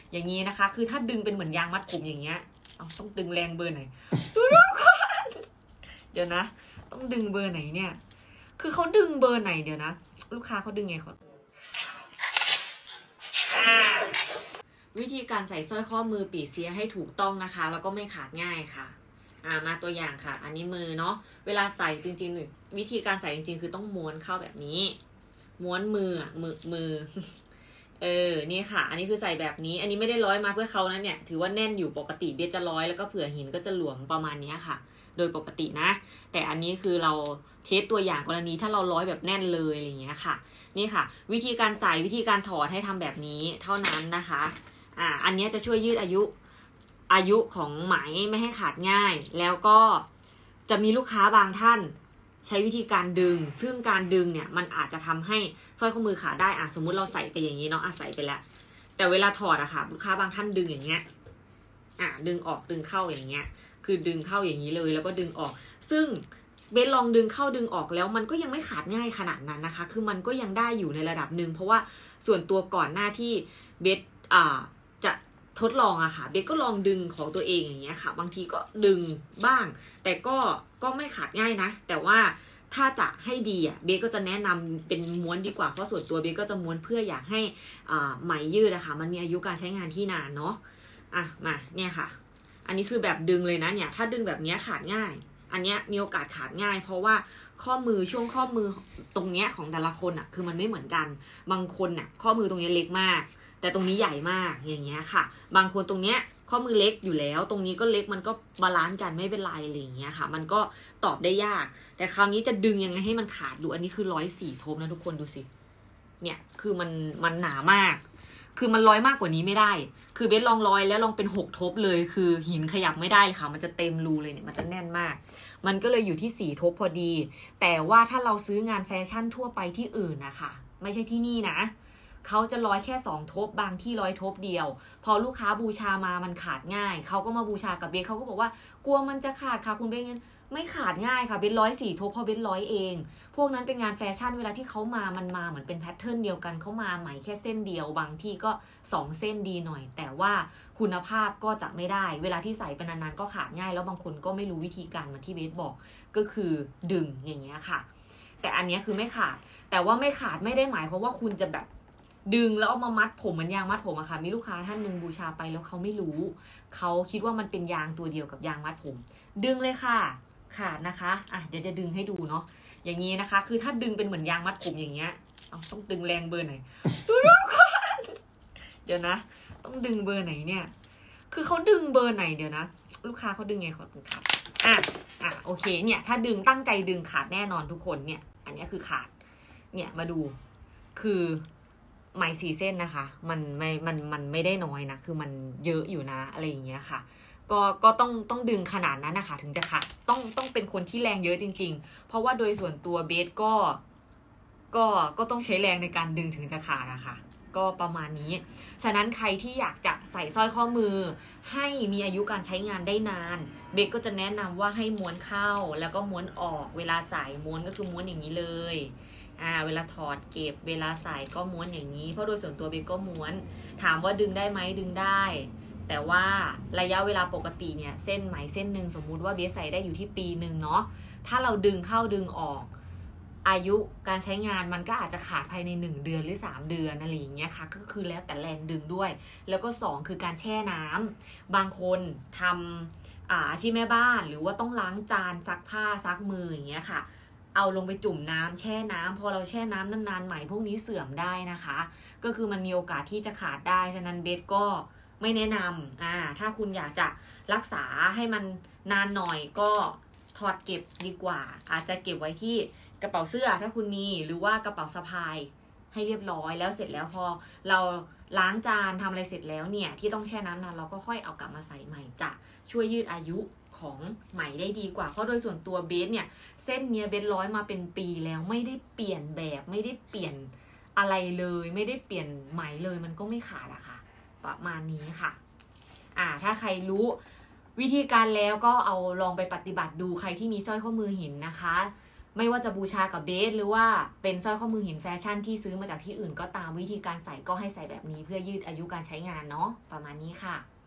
อย่างนี้นะคะคือถ้าดึงเป็นเหมือนยางมัดผมอย่างเงี้ยต้องดึงแรงเบอร์ไหนดูทุกคนเดี๋ยวนะต้องดึงเบอร์ไหนเนี่ยคือเขาดึงเบอร์ไหนเดี๋ยวนะลูกค้าเขาดึงไงเขาวิธีการใส่สร้อยข้อมือปี่เสียให้ถูกต้องนะคะแล้วก็ไม่ขาดง่ายค่ะมาตัวอย่างค่ะอันนี้มือเนาะเวลาใส่จริงๆวิธีการใส่จริงๆคือต้องม้วนเข้าแบบนี้ม้วนมือนี่ค่ะอันนี้คือใส่แบบนี้อันนี้ไม่ได้ร้อยมาเพื่อเขานะเนี่ยถือว่าแน่นอยู่ปกติเบียจะร้อยแล้วก็เผื่อหินก็จะหลวมประมาณนี้ค่ะโดยปกตินะแต่อันนี้คือเราเทสตัวอย่างกรณีถ้าเราร้อยแบบแน่นเลยอะไรอย่างเงี้ยค่ะนี่ค่ะวิธีการใส่วิธีการถอดให้ทำแบบนี้เท่านั้นนะคะอันนี้จะช่วยยืดอายุของไหมไม่ให้ขาดง่ายแล้วก็จะมีลูกค้าบางท่านใช้วิธีการดึงซึ่งการดึงเนี่ยมันอาจจะทำให้สร้อยข้อมือขาดได้สมมุติเราใส่ไปอย่างนี้เนาะใส่ไปแล้วแต่เวลาถอดค่ะลูกค้าบางท่านดึงอย่างเงี้ยดึงออกดึงเข้าอย่างเงี้ยคือดึงเข้าอย่างนี้เลยแล้วก็ดึงออกซึ่งเบสลองดึงเข้าดึงออกแล้วมันก็ยังไม่ขาดง่ายขนาดนั้นนะคะคือมันก็ยังได้อยู่ในระดับหนึ่งเพราะว่าส่วนตัวก่อนหน้าที่เบสจะทดลองค่ะเบสก็ลองดึงของตัวเองอย่างเงี้ยค่ะบางทีก็ดึงบ้างแต่ก็ไม่ขาดง่ายนะแต่ว่าถ้าจะให้ดีเบสก็จะแนะนำเป็นม้วนดีกว่าเพราะส่วนตัวเบสก็จะม้วนเพื่ออยากให้ไหมยืดค่ะมันมีอายุการใช้งานที่นานเนาะมาเนี่ยค่ะอันนี้คือแบบดึงเลยนะเนี่ยถ้าดึงแบบนี้ขาดง่ายอันนี้มีโอกาสขาดง่ายเพราะว่าช่วงข้อมือตรงเนี้ยของแต่ละคนคือมันไม่เหมือนกันบางคนข้อมือตรงนี้เล็กมากแต่ตรงนี้ใหญ่มากอย่างเงี้ยค่ะบางคนตรงเนี้ยข้อมือเล็กอยู่แล้วตรงนี้ก็เล็กมันก็บาลานซ์กันไม่เป็นไรอะไรอย่างเงี้ยค่ะมันก็ตอบได้ยากแต่คราวนี้จะดึงยังไงให้มันขาดดูอันนี้คือ104 ทบนะทุกคนดูสิเนี่ยคือมันหนามากคือมันร้อยมากกว่านี้ไม่ได้คือเบสลองร้อยแล้วลองเป็น6 ทบเลยคือหินขยับไม่ได้ค่ะมันจะเต็มรูเลยเนี่ยมันจะแน่นมากมันก็เลยอยู่ที่4 ทบพอดีแต่ว่าถ้าเราซื้องานแฟชั่นทั่วไปที่อื่นนะคะไม่ใช่ที่นี่นะเขาจะร้อยแค่2 ทบบางที่100 ทบเดียวพอลูกค้าบูชามามันขาดง่ายเขาก็มาบูชากับเบสเขาก็บอกว่ากลัวมันจะขาดค่ะคุณเบสงั้นไม่ขาดง่ายค่ะเบส104 ทบพอเบสร้อยเองพวกนั้นเป็นงานแฟชั่นเวลาที่เขามามันมาเหมือนเป็นแพทเทิร์นเดียวกันเขามาไหมแค่เส้นเดียวบางที่ก็2 เส้นดีหน่อยแต่ว่าคุณภาพก็จะไม่ได้เวลาที่ใส่ไปนานๆก็ขาดง่ายแล้วบางคนก็ไม่รู้วิธีการมาที่เบสบอกก็คือดึงอย่างเงี้ยค่ะแต่อันนี้คือไม่ขาดแต่ว่าไม่ขาดไม่ได้หมายความว่าคุณจะแบบดึงแล้วเอามามัดผมเหมือนยางมัดผมค่ะมีลูกค้าท่านหนึ่งบูชาไปแล้วเขาไม่รู้เขาคิดว่ามันเป็นยางตัวเดียวกับยางมัดผมดึงเลยค่ะขาดนะคะเดี๋ยวจะดึงให้ดูเนาะอย่างนี้นะคะคือถ้าดึงเป็นเหมือนยางมัดผมอย่างเงี้ยต้องดึงแรงเบอร์ไหนดูทุกคนเดี๋ยวนะต้องดึงเบอร์ไหนเนี่ยคือเขาดึงเบอร์ไหนเดี๋ยวนะลูกค้าเขาดึงไงขอดึงขาดโอเคเนี่ยถ้าดึงตั้งใจดึงขาดแน่นอนทุกคนเนี่ยอันนี้คือขาดเนี่ยมาดูคือไหม4 เส้นนะคะมันไม่ได้น้อยนะคือมันเยอะอยู่นะอะไรอย่างเงี้ยค่ะก็ต้องดึงขนาดนั้นนะคะถึงจะขาดต้องเป็นคนที่แรงเยอะจริงๆเพราะว่าโดยส่วนตัวเบสก็ต้องใช้แรงในการดึงถึงจะขาดนะคะก็ประมาณนี้ฉะนั้นใครที่อยากจะใส่สร้อยข้อมือให้มีอายุการใช้งานได้นานเบสก็จะแนะนำว่าให้ม้วนเข้าแล้วก็ม้วนออกเวลาใส่ม้วนก็คือม้วนอย่างนี้เลยเวลาถอดเก็บเวลาใส่ก็ม้วนอย่างนี้เพราะโดยส่วนตัวเบสก็ม้วนถามว่าดึงได้ไหมดึงได้แต่ว่าระยะเวลาปกติเนี่ยเส้นไหมเส้นหนึ่งสมมุติว่าเบสใส่ได้อยู่ที่ปีหนึ่งเนาะถ้าเราดึงเข้าดึงออกอายุการใช้งานมันก็อาจจะขาดภายใน1 เดือนหรือ3 เดือนอะไรอย่างเงี้ยค่ะก็คือแล้วแต่แรงดึงด้วยแล้วก็2คือการแช่น้ำบางคนทำอาชีพแม่บ้านหรือว่าต้องล้างจานซักผ้าซักมืออย่างเงี้ยค่ะเอาลงไปจุ่มน้ำแช่น้ำพอเราแช่น้ำนานๆไหมพวกนี้เสื่อมได้นะคะก็คือมันมีโอกาสที่จะขาดได้ฉะนั้นเบสก็ไม่แนะนำถ้าคุณอยากจะรักษาให้มันนานหน่อยก็ถอดเก็บดีกว่าอาจจะเก็บไว้ที่กระเป๋าเสื้อถ้าคุณมีหรือว่ากระเป๋าสะพายให้เรียบร้อยแล้วเสร็จแล้วพอเราล้างจานทำอะไรเสร็จแล้วเนี่ยที่ต้องแช่น้ำนานเราก็ค่อยเอากลับมาใส่ใหม่จะช่วยยืดอายุของไหมได้ดีกว่าเพราะโดยส่วนตัวเบสเนี่ยเส้นเนี้ยเบสร้อยมาเป็นปีแล้วไม่ได้เปลี่ยนแบบไม่ได้เปลี่ยนอะไรเลยไม่ได้เปลี่ยนไหมเลยมันก็ไม่ขาดอะค่ะประมาณนี้ค่ะถ้าใครรู้วิธีการแล้วก็เอาลองไปปฏิบัติดูใครที่มีสร้อยข้อมือหินนะคะไม่ว่าจะบูชากับเบสหรือว่าเป็นสร้อยข้อมือหินแฟชั่นที่ซื้อมาจากที่อื่นก็ตามวิธีการใส่ก็ให้ใส่แบบนี้เพื่อยืดอายุการใช้งานเนาะประมาณนี้ค่ะ